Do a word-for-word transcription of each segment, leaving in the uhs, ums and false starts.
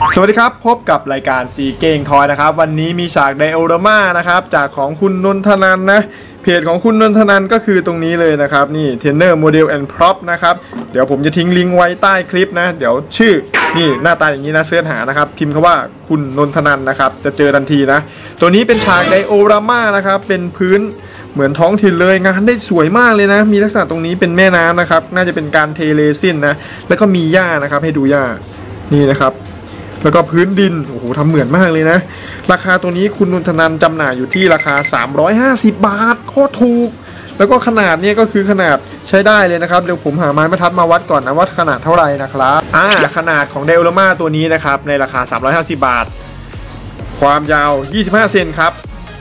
สวัสดีครับพบกับรายการซีเก่งทอยนะครับวันนี้มีฉากไดโอรามานะครับจากของคุณนนทนันนะเพจของคุณนนทนันก็คือตรงนี้เลยนะครับนี่เทรนเนอร์โมเดลแอนด์พร็อพนะครับเดี๋ยวผมจะทิ้งลิงก์ไว้ใต้คลิปนะเดี๋ยวชื่อนี่หน้าตาอย่างนี้นะเสิร์ชหานะครับพิมพ์คำว่าคุณนนทนันนะครับจะเจอทันทีนะตัวนี้เป็นฉากไดโอรามานะครับเป็นพื้นเหมือนท้องถิ่นเลยงานได้สวยมากเลยนะมีลักษณะตรงนี้เป็นแม่น้ำนะครับน่าจะเป็นการเทเลซินนะแล้วก็มีหญ้านะครับให้ดูหญ้านี่นะครับแล้วก็พื้นดินโอ้โหทำเหมือนมากเลยนะราคาตัวนี้คุณนนทนันจำหน่ายอยู่ที่ราคาสามร้อยห้าสิบบาทโคตรถูกแล้วก็ขนาดนี้ก็คือขนาดใช้ได้เลยนะครับเดี๋ยวผมหาไม้บรรทัดมาวัดก่อนนะว่าขนาดเท่าไหร่นะครับอ่าขนาดของเดลโลมาตัวนี้นะครับในราคาสามร้อยห้าสิบบาทความยาวยี่สิบห้าเซนครับ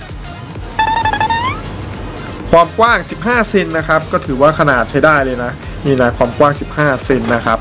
ความกว้างสิบห้าเซนนะครับก็ถือว่าขนาดใช้ได้เลยนะนี่นะความกว้างสิบห้าเซนนะครับ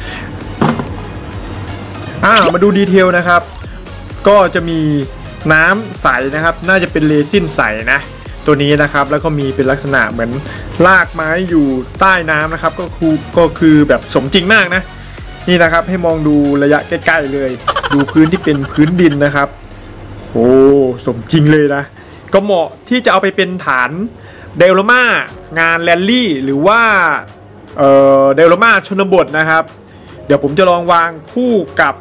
อ่ามาดูดีเทลนะครับก็จะมีน้ำใสนะครับน่าจะเป็นเรซินใสนะตัวนี้นะครับแล้วก็มีเป็นลักษณะเหมือนรากไม้อยู่ใต้น้ำนะครับก็คือก็คือแบบสมจริงมากนะนี่นะครับให้มองดูระยะใกล้ๆเลยดูพื้นที่เป็นพื้นดินนะครับโอ้สมจริงเลยนะก็เหมาะที่จะเอาไปเป็นฐานเดลโลมางานแรลลี่หรือว่าเอ่อเดลโลมาชนบทนะครับเดี๋ยวผมจะลองวางคู่กับ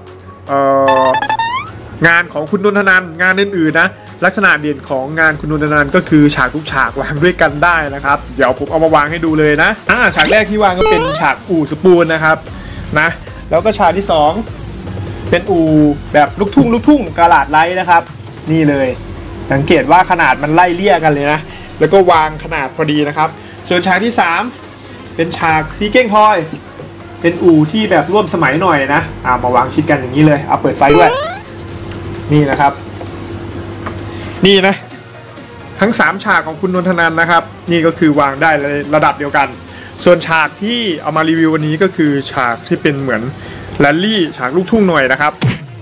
งานของคุณนนทนันงานอื่นๆนะลักษณะเด่นของงานคุณนนทนันก็คือฉากทุกฉากวางด้วยกันได้นะครับเดี๋ยวผมเอามาวางให้ดูเลยนะอ่าฉากแรกที่วางก็เป็นฉากอู่สปูนนะครับนะแล้วก็ฉากที่สองเป็นอู่แบบลูกทุ่งลูกทุ่งกาลาดไลท์นะครับนี่เลยสังเกตว่าขนาดมันไล่เลี่ยกันเลยนะแล้วก็วางขนาดพอดีนะครับส่วนฉากที่สามเป็นฉากซีเก้งทอยเป็นอู่ที่แบบร่วมสมัยหน่อยนะอ่ามาวางชิดกันอย่างนี้เลยเอาเปิดไฟด้วยนี่นะครับนี่นะทั้งสามฉากของคุณนนทนันนะครับนี่ก็คือวางได้ในระดับเดียวกันส่วนฉากที่เอามารีวิววันนี้ก็คือฉากที่เป็นเหมือนแรลลี่ฉากลูกทุ่งหน่อยนะครับ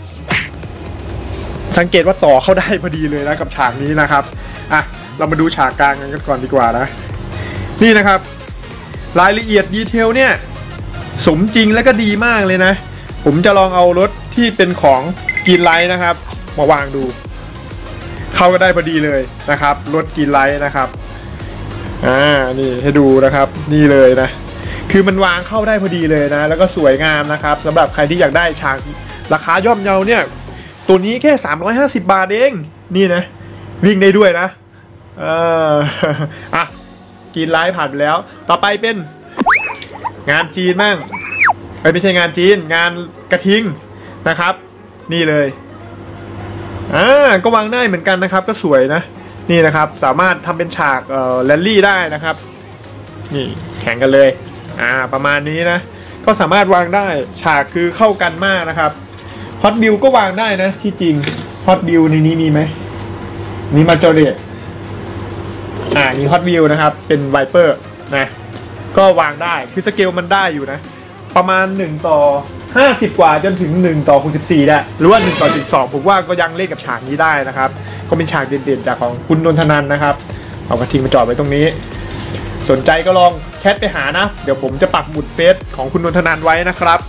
สังเกตว่าต่อเข้าได้พอดีเลยนะกับฉากนี้นะครับอ่ะเรามาดูฉากกลางกันก่อนดีกว่านะนี่นะครับรายละเอียดดีเทลเนี่ยสมจริงและก็ดีมากเลยนะผมจะลองเอารถที่เป็นของกินไลท์นะครับมาวางดูเข้าก็ได้พอดีเลยนะครับรถกินไลท์นะครับอ่านี่ให้ดูนะครับนี่เลยนะคือมันวางเข้าได้พอดีเลยนะแล้วก็สวยงามนะครับสำหรับใครที่อยากได้ฉากราคาย่อมเยาเนี่ยตัวนี้แค่สามร้อยห้าสิบบาทเองนี่นะวิ่งได้ด้วยนะเอออ่ะกินไลท์ผ่านไปแล้วต่อไปเป็นงานจีนมั่งไม่ใช่งานจีนงานกระทิงนะครับนี่เลยอ่าก็วางได้เหมือนกันนะครับก็สวยนะนี่นะครับสามารถทำเป็นฉากเอ่อแรลลี่ได้นะครับนี่แข่งกันเลยอ่าประมาณนี้นะก็สามารถวางได้ฉากคือเข้ากันมากนะครับฮอตบิลก็วางได้นะที่จริงฮอตบิลในนี้มีไหมมีมาจอเรตอ่านี่ฮอตบิลนะครับเป็นไวเปอร์นะก็วางได้คือสเกลมันได้อยู่นะประมาณหนึ่งต่อห้าสิบกว่าจนถึงหนึ่งต่อหกสิบสี่ได้หรือว่าหนึ่งต่อสิบสองผมว่าก็ยังเล่นกับฉากนี้ได้นะครับก็เป็นฉากเด่นๆจากของคุณนนทนันนะครับเอากระทิงมาจอดไว้ตรงนี้สนใจก็ลองแชทไปหานะเดี๋ยวผมจะปักหมุดเฟซของคุณนนทนันไว้นะครับ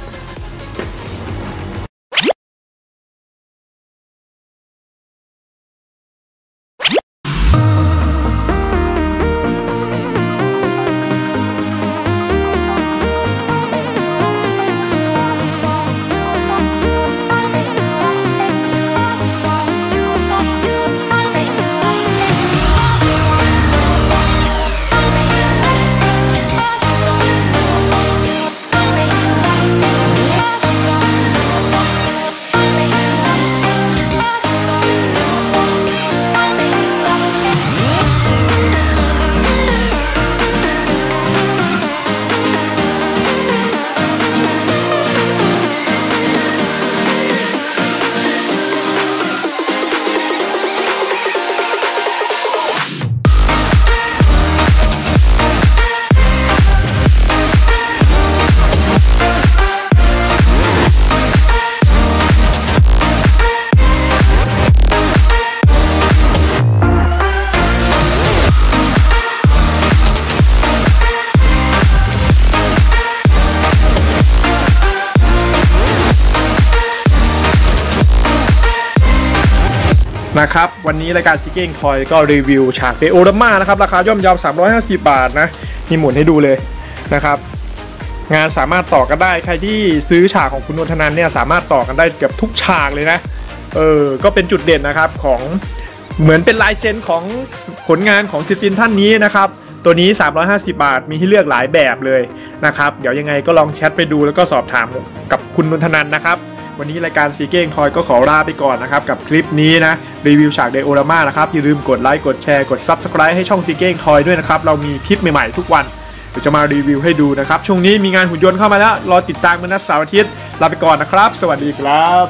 นะครับวันนี้รายการซีเก้งทอยก็รีวิวฉากเดโอราม่านะครับราคาย่อมเยาสามร้อยห้าสิบบาทนะมีหมุนให้ดูเลยนะครับงานสามารถต่อกันได้ใครที่ซื้อฉากของคุณนนทนันเนี่ยสามารถต่อกันได้เกือบทุกฉากเลยนะเออก็เป็นจุดเด่นนะครับของเหมือนเป็นลายเซ็นของผลงานของศิลปินท่านนี้นะครับตัวนี้สามร้อยห้าสิบบาทมีให้เลือกหลายแบบเลยนะครับเดี๋ยวยังไงก็ลองแชทไปดูแล้วก็สอบถามกับคุณนนทนันนะครับวันนี้รายการซีเก้งทอยก็ขอลาไปก่อนนะครับกับคลิปนี้นะรีวิวฉากเดโอราม่านะครับอย่าลืมกดไลค์กดแชร์กด ซับสไครบ์ ให้ช่องซีเก้งทอยด้วยนะครับเรามีคลิปใหม่ๆทุกวันเดี๋ยวจะมารีวิวให้ดูนะครับช่วงนี้มีงานหุ่นยนต์เข้ามาแล้วรอติดตามกันนะเสาร์อาทิตย์ลาไปก่อนนะครับสวัสดีครับ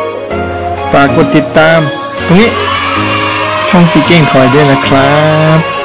ฝากกดติดตามตรงนี้ช่องซีเก้งทอยด้วยนะครับ